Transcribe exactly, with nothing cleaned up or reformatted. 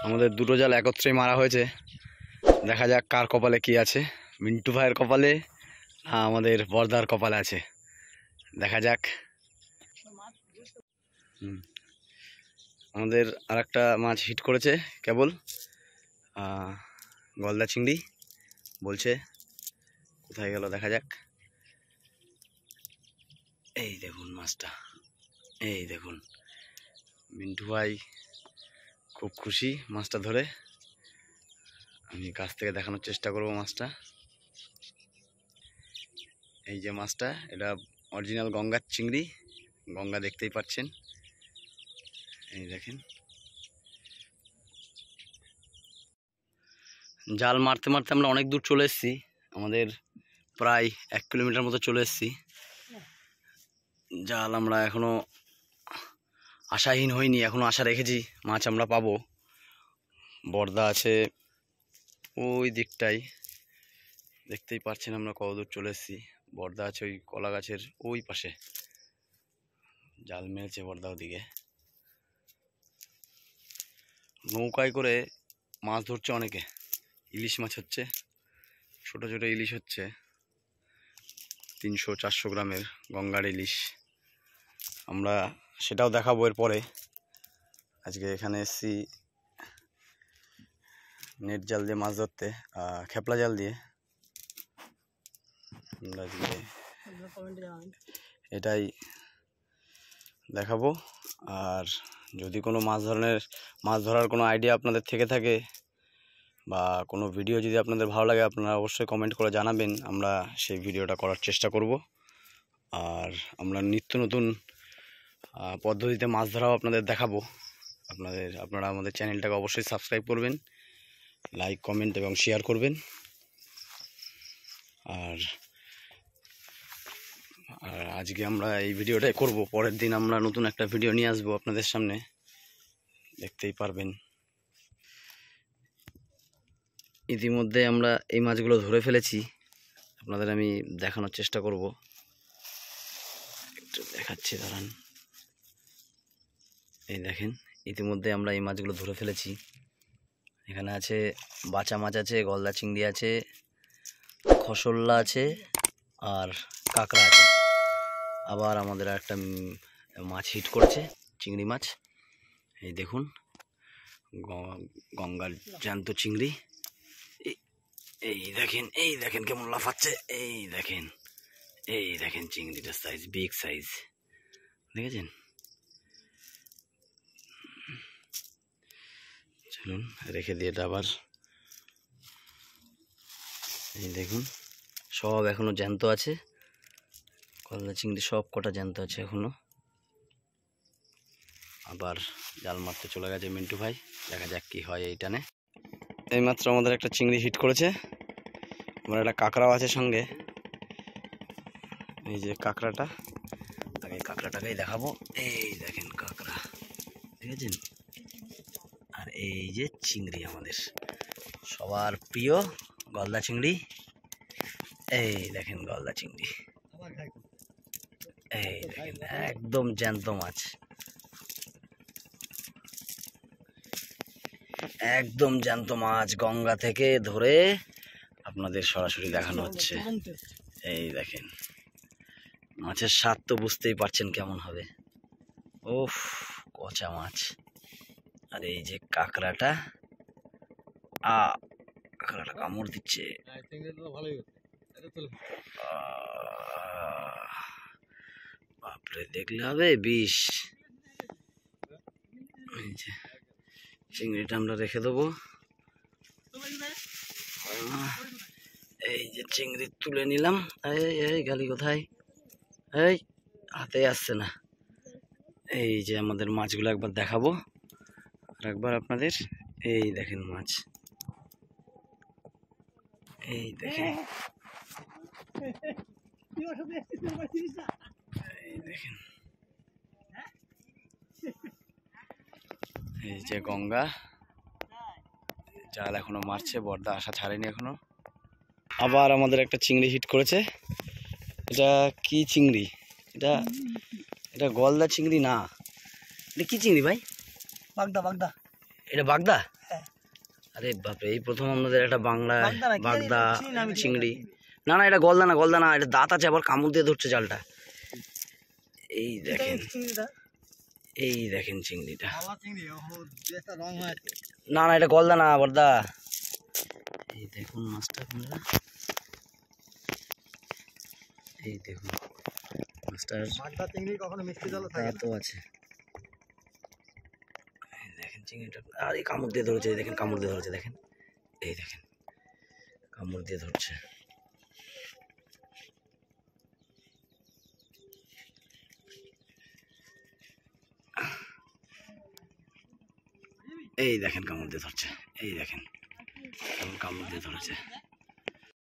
আমাদের দুটো জাল একত্রেই মারা হয়েছে। দেখা যাক কার কপালে কি আছে, মিন্টু ভাইয়ের কপালে না আমাদের বর্দার কপালে আছে, দেখা যাক। হুম আমাদের আর একটা মাছ হিট করেছে কেবল, গলদা চিংড়ি বলছে, কোথায় গেল দেখা যাক। এই দেখুন মাছটা, এই দেখুন মিন্টু ভাই খুব খুশি মাছটা ধরে। আমি কাছ থেকে দেখানোর চেষ্টা করব মাছটা। এই যে মাছটা, এটা অরিজিনাল গঙ্গার চিংড়ি, গঙ্গা দেখতেই পাচ্ছেন, এই দেখেন। জাল মারতে মারতে আমরা অনেক দূর চলে এসেছি, আমাদের প্রায় এক কিলোমিটার মতো চলে এসেছি। জাল আমরা এখনো আশাহীন হইনি, এখনো আশা রেখেছি মাছ আমরা পাবো। বর্দা আছে ওই দিকটাই, দেখতেই পাচ্ছেন আমরা কতদূর চলে এসেছি। বর্দা আছে ওই কলা গাছের ওই পাশে, জাল মেরেছে বর্দা ওদিকে। নৌকায় করে মাছ ধরছে অনেকে, ইলিশ মাছ হচ্ছে, ছোট ছোট ইলিশ হচ্ছে, তিনশো চারশো গ্রামের গঙ্গার ইলিশ। আমরা সেটাও দেখাবো এরপরে। আজকে এখানে এসেছি নেট জাল দিয়ে মাছ ধরতে, খেপলা জাল দিয়ে। আমরা আজকে এটাই দেখাবো। আর যদি কোনো মাছ ধরনের মাছ ধরার কোনো আইডিয়া আপনাদের থেকে থাকে বা কোনো ভিডিও যদি আপনাদের ভালো লাগে, আপনারা অবশ্যই কমেন্ট করে জানাবেন, আমরা সেই ভিডিওটা করার চেষ্টা করব। আর আমরা নিত্য নতুন পদ্ধতিতে মাছ ধরাও আপনাদের দেখাবো। আপনাদের আপনারা আমাদের চ্যানেলটাকে অবশ্যই সাবস্ক্রাইব করবেন, লাইক কমেন্ট এবং শেয়ার করবেন। আর আর আজকে আমরা এই ভিডিওটাই করব, পরের দিন আমরা নতুন একটা ভিডিও নিয়ে আসবো আপনাদের সামনে, দেখতেই পারবেন। ইতিমধ্যে আমরা এই মাছগুলো ধরে ফেলেছি, আপনাদের আমি দেখানোর চেষ্টা করব, একটু দেখাচ্ছি দাঁড়ান। এই দেখেন, ইতিমধ্যে আমরা এই মাছগুলো ধরে ফেলেছি। এখানে আছে বাচা মাছ আছে, গলদা চিংড়ি আছে, খসল্লা আছে আর কাঁকড়া আছে। আবার আমাদের একটা মাছ হিট করেছে, চিংড়ি মাছ। এই দেখুন গঙ্গার জ্যান্ত চিংড়ি, এই দেখেন, এই দেখেন কেমন লাফাচ্ছে, এই দেখেন, এই দেখেন চিংড়িটার সাইজ, বিগ সাইজ, দেখেছেন? চলুন রেখে দিয়ে এটা আবার, এই দেখুন সব এখনো জ্যান্ত আছে, গলদা চিংড়ি সব কটা জ্যান্ত আছে এখনো। আবার জাল মারতে চলে গেছে মিন্টু ভাই, দেখা যাক কি হয় এই টানে। এইমাত্র আমাদের একটা চিংড়ি হিট করেছে, আমার একটা কাঁকড়াও আছে সঙ্গে। এই যে কাঁকড়াটা, আগে কাঁকড়াটাকেই দেখাবো। এই দেখেন কাঁকড়া, দেখেছেন? আর এই যে চিংড়ি, আমাদের সবার প্রিয় গলদা চিংড়ি। এই দেখেন গলদা চিংড়ি, এই দেখেন একদম জ্যান্ত মাছ, একদম জ্যান্ত মাছ, গঙ্গা থেকে ধরে আপনাদের সরাসরি দেখানো হচ্ছে। এই দেখেন মাছের স্বাদ তো বুঝতেই পারছেন কেমন হবে, ওফ কচা মাছ। আর এই যে কাঁকড়াটা, আ কাঁকড়াটা কামড় দিচ্ছে, বাপরে দেখলে হবে বিষ। এই যে চিংড়িটা আমরা রেখে দেবো, এই যে চিংড়ি তুলে নিলাম। এই এই গালি কোথায়, এই হাতে আসছে না। এই যে আমাদের মাছগুলো একবার দেখাবো আর একবার আপনাদের, এই দেখেন মাছ, এই দেখেন, এই দেখেন, এই যে গঙ্গা, জাল এখনো মারছে, বর্দা আশা ছাড়েনি এখনো। আবার আমাদের একটা চিংড়ি হিট করেছে। এটা কি চিংড়ি? এটা এটা গলদা চিংড়ি না, এটা কি চিংড়ি ভাই? বাগদা, বাগদা। এটা বাগদা? হ্যাঁ। আরে বাপরে, এই প্রথম আমাদের একটা বাংলা বাগদা না, কি জানি, বাগদা চিনি না আমি। চিংড়ি। না না, এটা গলদা না, গলদা না, এটা দাঁত আছে, আবার কামড় দিয়ে ধরছে জালটা। এই দেখেন, চিংড়িটা এই দেখেন চিংড়িটা। কালা চিংড়ি, ও যেটা রং হয়। না না, এটা গলদা না বর্দা। এই দেখুন মাছটা আপনারা, এই দেখুন মাছটার বাগদা চিংড়ি কখনো মিষ্টি জলে থাকে না। দাঁতও আছে। এই দেখেন চিংড়িটা, আর এই কামড় দিয়ে ধরেছে, এই দেখেন কামড় দিয়ে ধরেছে, দেখেন এই দেখেন কামড় দিয়ে ধরছে। এই দেখেন কামড় দিয়ে ধরছে, এই দেখেন কামড় দিয়ে ধরেছে।